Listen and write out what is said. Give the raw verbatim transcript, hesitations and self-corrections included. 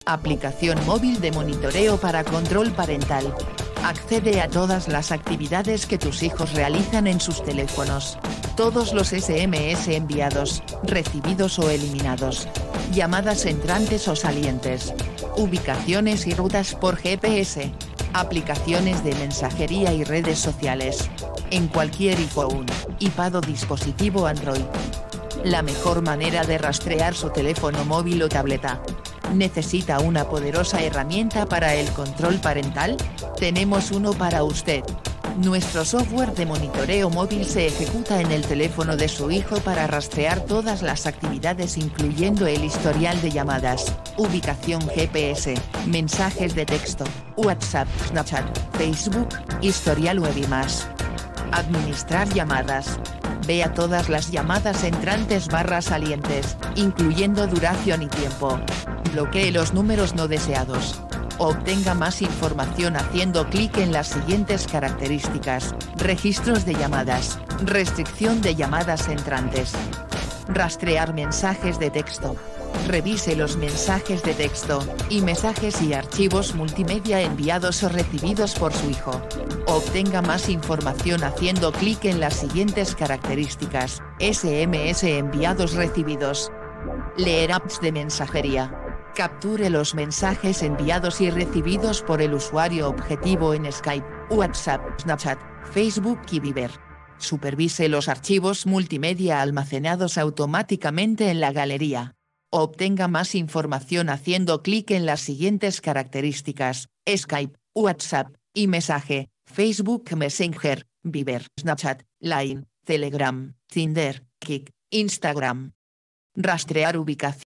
Aplicación móvil de monitoreo para control parental. Accede a todas las actividades que tus hijos realizan en sus teléfonos. Todos los S M S enviados, recibidos o eliminados. Llamadas entrantes o salientes. Ubicaciones y rutas por G P S. Aplicaciones de mensajería y redes sociales. En cualquier iPhone, iPad o dispositivo Android. La mejor manera de rastrear su teléfono móvil o tableta. ¿Necesita una poderosa herramienta para el control parental? Tenemos uno para usted. Nuestro software de monitoreo móvil se ejecuta en el teléfono de su hijo para rastrear todas las actividades incluyendo el historial de llamadas, ubicación G P S, mensajes de texto, WhatsApp, Snapchat, Facebook, historial web y más. Administrar llamadas. Vea todas las llamadas entrantes barra salientes, incluyendo duración y tiempo. Bloquee los números no deseados. Obtenga más información haciendo clic en las siguientes características: registros de llamadas, restricción de llamadas entrantes. Rastrear mensajes de texto. Revise los mensajes de texto, y mensajes y archivos multimedia enviados o recibidos por su hijo. Obtenga más información haciendo clic en las siguientes características: S M S enviados recibidos. Leer apps de mensajería. Capture los mensajes enviados y recibidos por el usuario objetivo en Skype, WhatsApp, Snapchat, Facebook y Viber. Supervise los archivos multimedia almacenados automáticamente en la galería. Obtenga más información haciendo clic en las siguientes características: Skype, WhatsApp, y mensaje, Facebook Messenger, Viber, Snapchat, Line, Telegram, Tinder, Kik, Instagram. Rastrear ubicación.